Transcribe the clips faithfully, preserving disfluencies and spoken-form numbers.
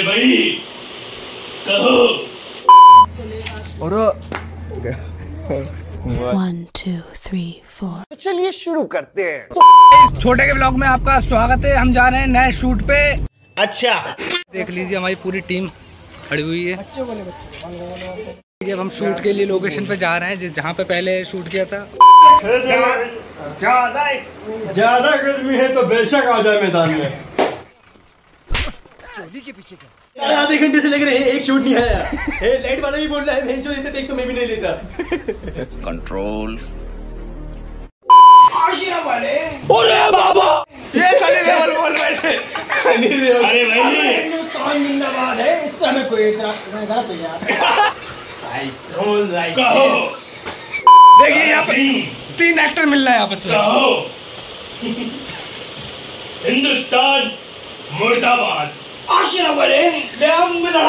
भाई कहो। और One, two, three, four. तो चलिए शुरू करते हैं। तो छोटे के ब्लॉग में आपका स्वागत है। हम जा रहे हैं नए शूट पे। अच्छा देख लीजिए हमारी पूरी टीम खड़ी हुई है। अब हम शूट के लिए लोकेशन पे जा रहे हैं जहाँ पे पहले शूट किया था। ज्यादा ज्यादा गर्मी है तो बेशक आ जाए मैदान में। चोली के पीछे क्या आधे घंटे से लग रहे हैं, एक शूट नहीं आया। ए, लाइट वाला भी बोल रहा है मैं जो टेक तो मैं भी नहीं लेता। कंट्रोल। वाले अरे बाबा ये सनी देओल बोल रहे थे। सनी देओल। अरे भाई हिंदुस्तान जिंदाबाद है, इस समय कोई इतराज गलत हो यार। I don't like कहो। देखिए यहाँ पे तीन एक्टर मिल रहे हैं आपस में। कहो हिंदुस्तान मुर्दाबाद। आशिया वाले ले हम मिला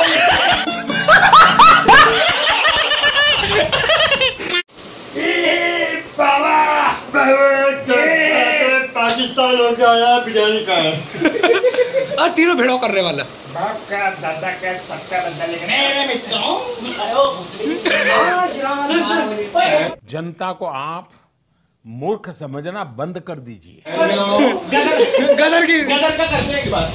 बाबा पाकिस्तान हो गया आया बिरयानी का है। और तीनों भेड़ो करने वाला। बाप का दादा का सबका बदला लेकिन मेरे मित्रों जनता को आप मूर्ख समझना बंद कर दीजिए। गदर गदर की गदर का करते हैं एक बार।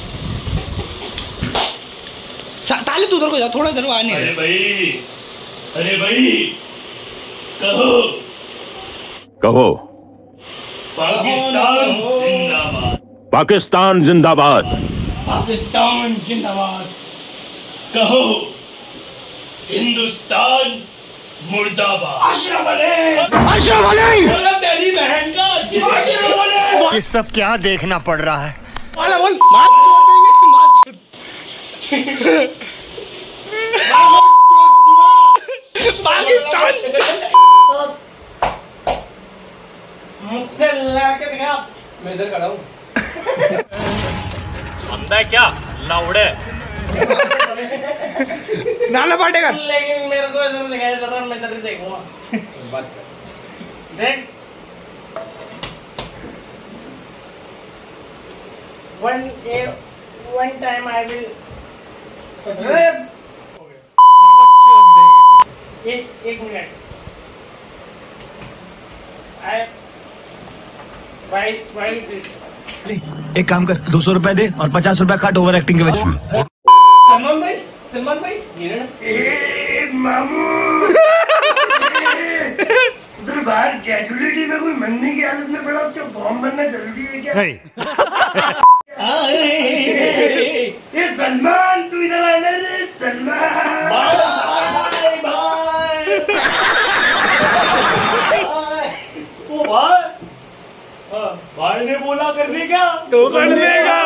ताले तू उधर को जा, थोड़ा इधर को आने। अरे भाई अरे भाई कहो कहो पाकिस्तान जिंदाबाद। पाकिस्तान जिंदाबाद। पाकिस्तान जिंदाबाद। कहो हिंदुस्तान मुर्दाबाद। आशिया वाले आशा वाले तेरी बहन का आशिया वाले। ये सब क्या देखना पड़ रहा है। वाला बोल मार छोड़ देंगे मार छोड़। पाकिस्तान मुझसे लड़के दिखा मैं इधर खड़ा हूँ। अंधा क्या लाउड़े नाना पाटेगा। लेकिन मेरे को इधर दिखाई दे रहा है, मैं इधर ही देखूंगा। देख one one time I will एक एक मिनट आई वाई वाई दिस एक काम कर, दो सौ रुपए दे और पचास रुपए काट ओवर एक्टिंग के वजह से। सलमान भाई सलमान भाई ये ना ए मामू उधर बाहर कैजुअलिटी में कोई मरने की हालत में पड़ा, उसका फॉर्म भरना जरूरी है क्या? ये सलमान तू इधर आना रे सलमान। भाई भाई ओ भाई हाँ, भाई ने बोला करने का तो कर लेगा।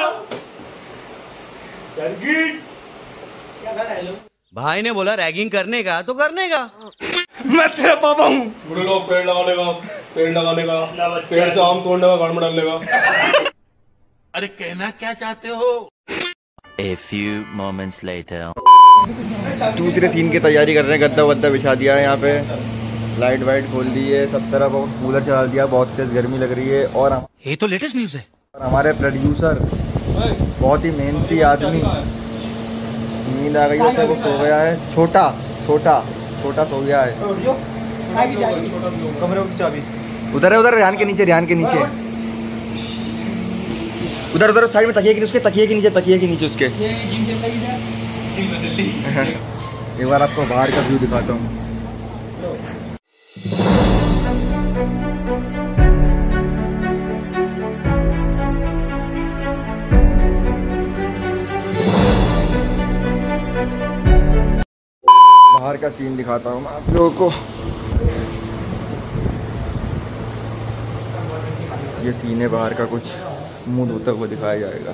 सर्किट क्या था डायलॉग? भाई ने बोला रैगिंग करने का तो करने का। मैं तेरा पापा हूँ। बुढ़े लोग पेड़ लगाने का पेड़ लगाने का पेड़ से आम तोड़ने का गाड़ में डालने का। अरे कहना क्या चाहते हो। A few moments later. दूसरे सीन की तैयारी कर रहे हैं। गद्दा वद्दा बिछा दिया है यहाँ पे, लाइट वाइट खोल दी है, सब तरफ कूलर चला दिया, बहुत तेज गर्मी लग रही है। और हम ये तो लेटेस्ट न्यूज है। और हमारे प्रोड्यूसर बहुत ही मेहनती आदमी, नींद आ गई है उसे, वो सो गया है। छोटा छोटा छोटा सो गया है। कमरे की चाबी उधर है, उधर ध्यान के नीचे, ध्यान के नीचे, उधर उधर साइड में तकिए के उसके तकिए के नीचे, तकिए के नीचे उसके। एक बार आपको बाहर का व्यू दिखाता हूँ। बाहर का सीन दिखाता हूँ मैं आप लोगों को। ये सीन है बाहर का, कुछ मुंह धोता हुआ दिखाया जाएगा।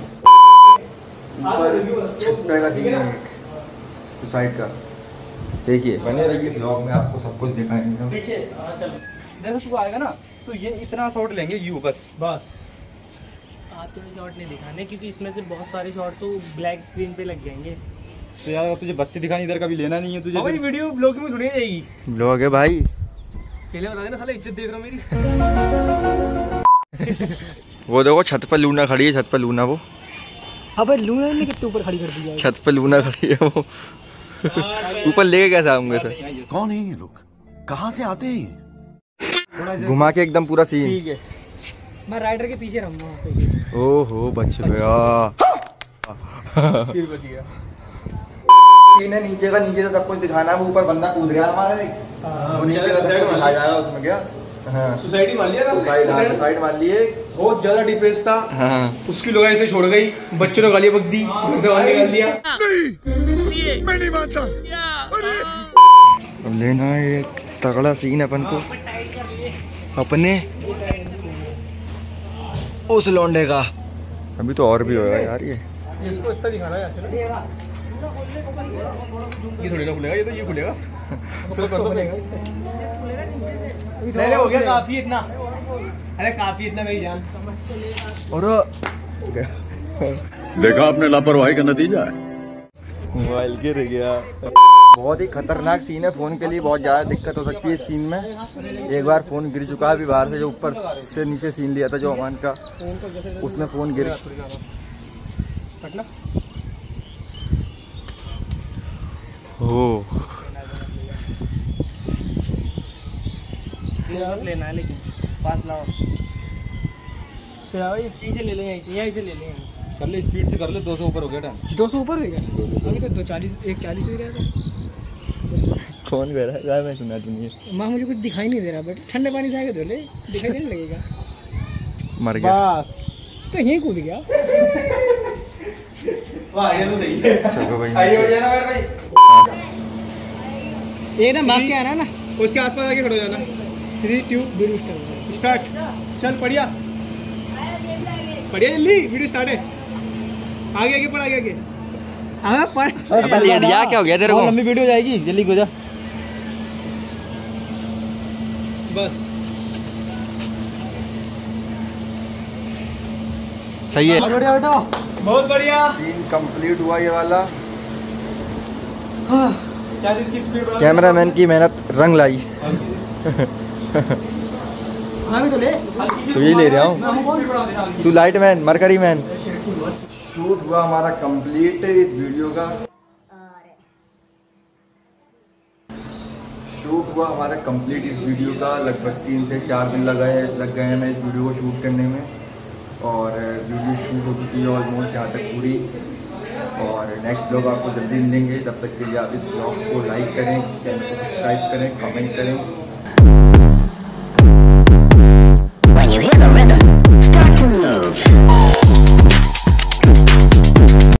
ऊपर छत पे का सीन है एक सुसाइड का। देखिए बने रहिए ब्लॉग में, आपको सब कुछ दिखाएंगे। पीछे इधर से आएगा ना तो ये इतना शॉट लेंगे यू बस बस आते हुए शॉट नहीं दिखाने, क्योंकि इसमें से बहुत सारे शॉट तो ब्लैक स्क्रीन पे लग जाएंगे। तो यार तुझे बत्ती दिखानी इधर कभी लेना नहीं है तुझे। हमारी वीडियो ब्लॉग में थोड़ी जाएगी। ब्लॉग है भाई, पहले बता देना, साला इज्जत देख रहा हूँ मेरी। वो देखो छत पर लूना खड़ी है, छत पर लूना वो अबे लूना ने कितने ऊपर खड़ी कर दी है। छत पे लूना खड़ी है वो। ऊपर लेके कैसे आऊंगे सर? कौन है ये लोग, कहाँ से आते हैं? घुमा के एकदम पूरा सीन। ठीक है, मैं राइडर के पीछे रहूंगा। ओहो बच गया, फिर बच गया। सीन है नीचे का, नीचे से सब कुछ दिखाना है। वो ऊपर बंदा कूद गया हमारा, वो नीचे का सब कुछ दिखाया जाएगा उसमें। क्या हाँ सुसाइड मार लिया, सुसाइड, हाँ सुसाइड मार लिए। बहुत ज्यादा डिप्रेस था। हाँ उसकी लोग ऐसे छोड़ गई, बच्चों ने गालियां बक दी, घर से बाहर निकाल दिया। मैं नहीं मानता। अब लेना है एक तगड़ा सीन अपन को अपने उस लौंडे का। अभी तो और भी होगा यार ये। इसको इतना दिखाना है ऐसे ना, ये थोड़ी ना खुलेगा, ये तो ये खुलेगा। चलो कर दो। नहीं हो गया काफी इतना। अरे काफी इतना मेरी जान। और देखा आपने लापरवाही का नतीजा है। मोबाइल गिर गया। बहुत ही खतरनाक सीन है, फोन के लिए बहुत ज्यादा दिक्कत हो सकती है इस सीन में। एक बार फोन गिर चुका है अभी बाहर से, जो ऊपर से नीचे सीन लिया था जो अमान का, उसमें फोन गिर हो। लेना है लेकिन पास लाओ। यहीं से ले लें, यहीं से यहीं से ले लें। कर ले, स्पीड से कर ले। दो सौ ऊपर हो गया टाइम। दो सौ ऊपर हो गया अभी तो। दो चालीस, एक चालीस हो रहा था। कौन कह रहा है? मैं सुना सुनिए। माँ मुझे कुछ दिखाई नहीं दे रहा, बट ठंडे पानी से आगे धो ले, दिखाई देने लगेगा। मर गया बस तो यहीं कूद गया। चलो भाई ये ना मार के आना ना, उसके आसपास आके खड़े हो जाना। Three two start. चल पढ़िया पढ़िया, जल्दी वीडियो स्टार्ट है। आगे आगे पढ़, आगे आगे। हाँ पढ़। क्या क्या हो गया तेरे को? लंबी वीडियो जाएगी, जल्दी कूदा। बस सही है, बढ़िया बेटा, बहुत बढ़िया। सीन कंप्लीट हुआ ये वाला। क्या थी इसकी स्पीड? कैमरामैन की मेहनत रंग लाई। हाँ भी तो ले। तो यही ले रहा हूँ। तू light man, mercury man. Shoot हुआ हमारा कंप्लीट इस वीडियो का। शूट हुआ हमारा कंप्लीट इस वीडियो का। लगभग तीन से चार दिन लगा है लग गए हैं इस वीडियो को शूट करने में। और वीडियो शूट हो चुकी है ऑलमोस्ट यहाँ तक पूरी। और नेक्स्ट ब्लॉग आपको जल्दी मिलेंगे। तब तक के लिए आप इस ब्लॉग को लाइक करें, चैनल को सब्सक्राइब करें, कमेंट करें।